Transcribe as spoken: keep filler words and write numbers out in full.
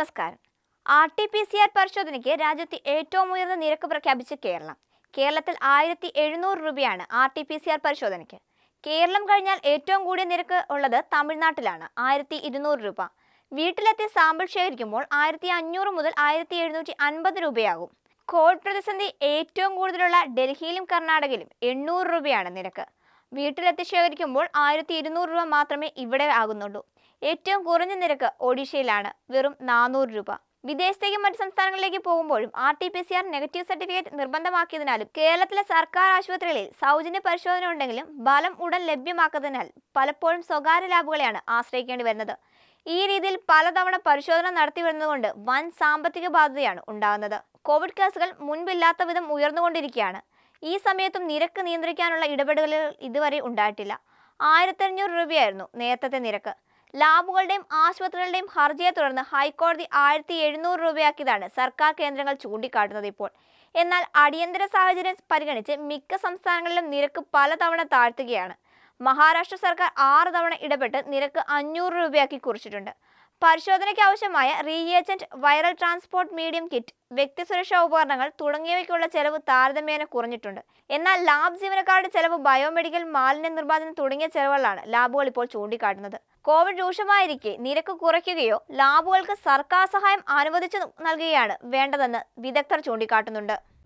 നമസ്കാരം. R T P C R പരിശോധനയ്ക്ക് രാജ്യത്തെ ഏറ്റവും ഉയർന്ന നിരക്ക് പ്രഖ്യാപിച്ച് കേരളം. കേരളത്തിൽ ആയിരത്തി എഴുന്നൂറ് രൂപയാണ് R T P C R പരിശോധനയ്ക്ക്. കേരളം കഴിഞ്ഞാൽ ഏറ്റവും കൂടിയ നിരക്ക് ഉള്ളത് തമിഴ്നാട്ടിലാണ്, ആയിരത്തി ഇരുന്നൂറ് രൂപ. വീട്ടിലെത്തി സാമ്പിൾ ശേഖരിക്കുമ്പോൾ ആയിരത്തി അഞ്ഞൂറ് മുതൽ ആയിരത്തി എഴുന്നൂറ്റി അൻപത് രൂപയാകും. കോവിഡ് പ്രതിസന്ധി ഏറ്റവും കൂടുതലുള്ള ഡൽഹിയിലും കർണാടകയിലും എണ്ണൂറ് രൂപയാണ് നിരക്ക്. വീട്ടിലെത്തി ശേഖരിക്കുമ്പോൾ ആയിരത്തി ഇരുന്നൂറ് രൂപ മാത്രമേ ഇവിടെ ആകുന്നുള്ളൂ. ഏറ്റവും കുറഞ്ഞ നിരക്ക് ഒഡീഷയിലാണ്, വെറും നാനൂറ് രൂപ. വിദേശത്തേക്കും മറ്റ് സംസ്ഥാനങ്ങളിലേക്ക് പോകുമ്പോഴും R T P C R negative certificate നിർബന്ധമാക്കിയതിനാലും കേരളത്തിലെ സർക്കാർ ആശുപത്രികളിൽ സൗജന്യ പരിശോധന ഉണ്ടെങ്കിലും ഫലം ഉടൻ ലഭ്യമാക്കുന്നതിനാൽ പലപ്പോഴും സ്വകാര്യ ലാബുകളെയാണ് ആശ്രയിക്കേണ്ടി വരുന്നത്. ഈ രീതിയിൽ പലതവണ പരിശോധന നടത്തി വരുന്നതുകൊണ്ട് വൻ സാമ്പത്തിക ബാധ്യതയാണ് ഉണ്ടാകുന്നത്. കോവിഡ് കേസുകൾ മുൻപില്ലാത്ത വിധം ഉയർന്നുകൊണ്ടിരിക്കുകയാണ്. ഈ സമയത്തും നിരക്ക് നിയന്ത്രിക്കാനുള്ള ഇടപെടലുകൾ ഇതുവരെ ഉണ്ടായിട്ടില്ല. ആയിരത്തി അഞ്ഞൂറ് രൂപയായിരുന്നു നേരത്തെ നിരക്ക്. ലാബുകളുടെയും ആശുപത്രികളുടെയും ഹർജിയെ തുടർന്ന് ഹൈക്കോടതി ആയിരത്തി എഴുന്നൂറ് രൂപയാക്കിയതാണ് സർക്കാർ കേന്ദ്രങ്ങൾ ചൂണ്ടിക്കാട്ടുന്നത് ഇപ്പോൾ. എന്നാൽ അടിയന്തര സാഹചര്യം പരിഗണിച്ച് മിക്ക സംസ്ഥാനങ്ങളിലും നിരക്ക് പലതവണ താഴ്ത്തുകയാണ്. മഹാരാഷ്ട്ര സർക്കാർ ആറ് തവണ ഇടപെട്ട് നിരക്ക് അഞ്ഞൂറ് രൂപയാക്കി കുറിച്ചിട്ടുണ്ട്. പരിശോധനയ്ക്ക് ആവശ്യമായ reagent, viral transport medium kit, വ്യക്തി സുരക്ഷാ ഉപകരണങ്ങൾ തുടങ്ങിയവയ്ക്കുള്ള ചെലവ് താരതമ്യേന കുറഞ്ഞിട്ടുണ്ട്. എന്നാൽ ലാബ് ജീവനക്കാരുടെ ചെലവ്, ബയോമെഡിക്കൽ, മാലിന്യ നിർമ്മാർജ്ജനം തുടങ്ങിയ ചെലവുകളാണ് ലാബുകൾ ഇപ്പോൾ ചൂണ്ടിക്കാട്ടുന്നത്. കോവിഡ് രൂക്ഷമായിരിക്കെ നിരക്ക് കുറയ്ക്കുകയോ ലാബുകൾക്ക് സർക്കാർ സഹായം അനുവദിച്ചു നൽകുകയാണ് വേണ്ടതെന്ന് വിദഗ്ധർ ചൂണ്ടിക്കാട്ടുന്നുണ്ട്.